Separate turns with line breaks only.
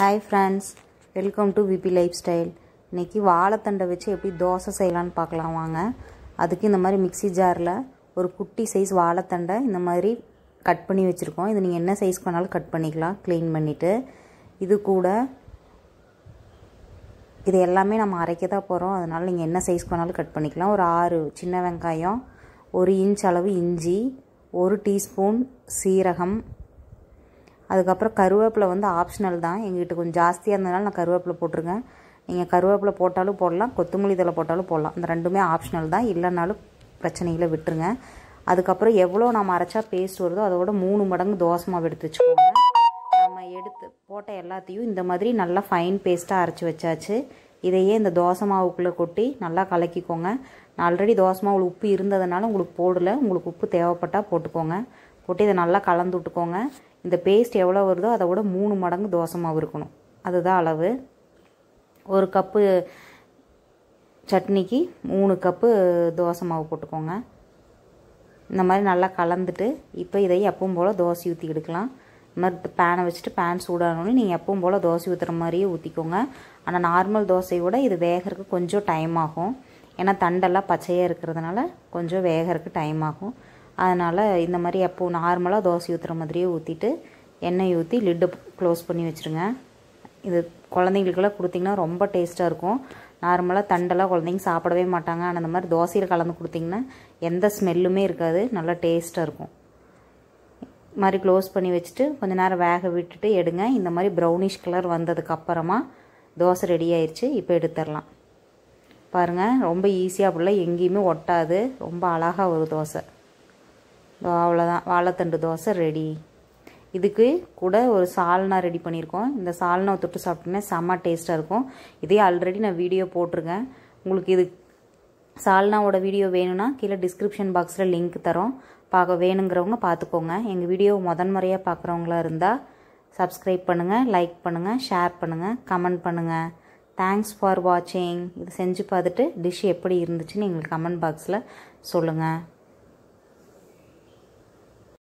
Hi friends, welcome to VP Lifestyle. இன்னைக்கு வாழைத்தண்டை வச்சு எப்படி தோசை செய்யலாம்னு பார்க்கலாம் வாங்க. அதுக்கு இந்த மாதிரி மிக்ஸி ஜாரில் ஒரு குட்டி சைஸ் வாழைத்தண்டை இந்த மாதிரி கட் பண்ணி வச்சுருக்கோம். இது நீங்கள் என்ன சைஸ் பண்ணாலும் கட் பண்ணிக்கலாம் க்ளீன் பண்ணிவிட்டு. இது கூட இது எல்லாமே நம்ம அரைக்க தான் போகிறோம், அதனால் நீங்கள் என்ன சைஸ் பண்ணாலும் கட் பண்ணிக்கலாம். ஒரு 6 சின்ன வெங்காயம், 1 இன்ச் அளவு இஞ்சி, 1 டீஸ்பூன் சீரகம், அதுக்கப்புறம் கருவேப்பிலை வந்து ஆப்ஷனல் தான். எங்ககிட்ட கொஞ்சம் ஜாஸ்தியாக இருந்ததுனால நான் கருவேப்பிலை போட்டிருக்கேன். நீங்கள் கருவேப்பிலை போட்டாலும் போடலாம், கொத்தமல்லி தழை போட்டாலும் போடலாம். இந்த ரெண்டுமே ஆப்ஷனல் தான், இல்லைனாலும் பிரச்சனைகளை விட்டுருங்க. அதுக்கப்புறம் எவ்வளோ நம்ம அரைச்சா பேஸ்ட் வருதோ அதோட 3 மடங்கு தோசை மாவு எடுத்து வச்சுக்கோங்க. நம்ம எடுத்து போட்ட எல்லாத்தையும் இந்த மாதிரி நல்லா ஃபைன் பேஸ்ட்டாக அரைச்சி வச்சாச்சு. இதையே இந்த தோசை மாவுக்குள்ளே கொட்டி நல்லா கலக்கிக்கோங்க. நான் ஆல்ரெடி தோசை மாவில் உப்பு இருந்ததுனால உங்களுக்கு போடலை, உங்களுக்கு உப்பு தேவைப்பட்டால் போட்டுக்கோங்க. போட்டு இதை நல்லா கலந்து விட்டுக்கோங்க. இந்த பேஸ்ட் எவ்வளோ வருதோ அதை விட 3 மடங்கு தோசை மாவு இருக்கணும், அதுதான் அளவு. 1 கப்பு சட்னிக்கு 3 கப்பு தோசை மாவு போட்டுக்கோங்க. இந்த மாதிரி நல்லா கலந்துட்டு இப்போ இதை எப்பவும் போல் தோசை ஊற்றி எடுக்கலாம். இந்த மாதிரி பேனை வச்சுட்டு பேன் சூடானோடனே நீங்கள் எப்பவும் போல் தோசை ஊற்றுற மாதிரியே ஊற்றிக்கோங்க. ஆனால் நார்மல் தோசையோட இது வேகிறதுக்கு கொஞ்சம் டைம் ஆகும், ஏன்னா தண்டெல்லாம் பச்சையாக இருக்கிறதுனால கொஞ்சம் வேகிறதுக்கு டைம் ஆகும். அதனால் இந்த மாதிரி எப்போது நார்மலாக தோசை ஊற்றுற மாதிரியே ஊற்றிட்டு எண்ணெய் ஊற்றி லிட்டை க்ளோஸ் பண்ணி வச்சுருங்க. இது குழந்தைங்களுக்கெல்லாம் கொடுத்திங்கன்னா ரொம்ப டேஸ்ட்டாக இருக்கும். நார்மலாக தண்டெல்லாம் குழந்தைங்க சாப்பிடவே மாட்டாங்க, ஆனால் இந்த மாதிரி தோசையில் கலந்து கொடுத்திங்கன்னா எந்த ஸ்மெல்லுமே இருக்காது, நல்லா டேஸ்ட்டாக இருக்கும். இது மாதிரி க்ளோஸ் பண்ணி வச்சுட்டு கொஞ்சம் நேரம் வேக விட்டுட்டு எடுங்க. இந்த மாதிரி ப்ரௌனிஷ் கலர் வந்ததுக்கப்புறமா தோசை ரெடி ஆயிடுச்சு. இப்போ எடுத்துடலாம். பாருங்கள், ரொம்ப ஈஸியாக அப்படிலாம் எங்கேயுமே ஒட்டாது, ரொம்ப அழகாக ஒரு தோசை. அவ்வளோதான், வாழைத்தண்டு தோசை ரெடி. இதுக்கு கூட ஒரு சால்னா ரெடி பண்ணியிருக்கோம். இந்த சால்னா தொட்டு சாப்பிட்டோன்னா செம்ம டேஸ்ட்டாக இருக்கும். இதே ஆல்ரெடி நான் வீடியோ போட்டிருக்கேன். உங்களுக்கு இது சால்னாவோட வீடியோ வேணும்னா கீழே டிஸ்கிரிப்ஷன் பாக்ஸில் லிங்க் தரோம், வேணுங்கிறவங்க பார்த்துக்கோங்க. எங்கள் வீடியோ முறையாக பார்க்குறவங்களா இருந்தால் சப்ஸ்கிரைப் பண்ணுங்கள், லைக் பண்ணுங்கள், ஷேர் பண்ணுங்கள், கமெண்ட் பண்ணுங்கள். தேங்க்ஸ் ஃபார் வாட்சிங். இது செஞ்சு பார்த்துட்டு டிஷ் எப்படி இருந்துச்சுன்னு எங்களுக்கு கமெண்ட் பாக்ஸில் சொல்லுங்கள்.